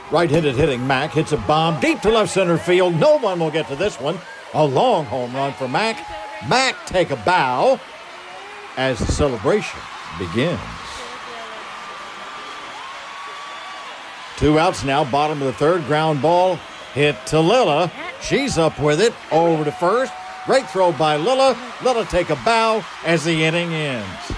Right-handed hitting Mack hits a bomb deep to left center field. No one will get to this one. A long home run for Mack. Mack take a bow as the celebration begins. 2 outs now, bottom of the third. Ground ball hit to Lilla. She's up with it, over to first. Great throw by Lilla. Lilla take a bow as the inning ends.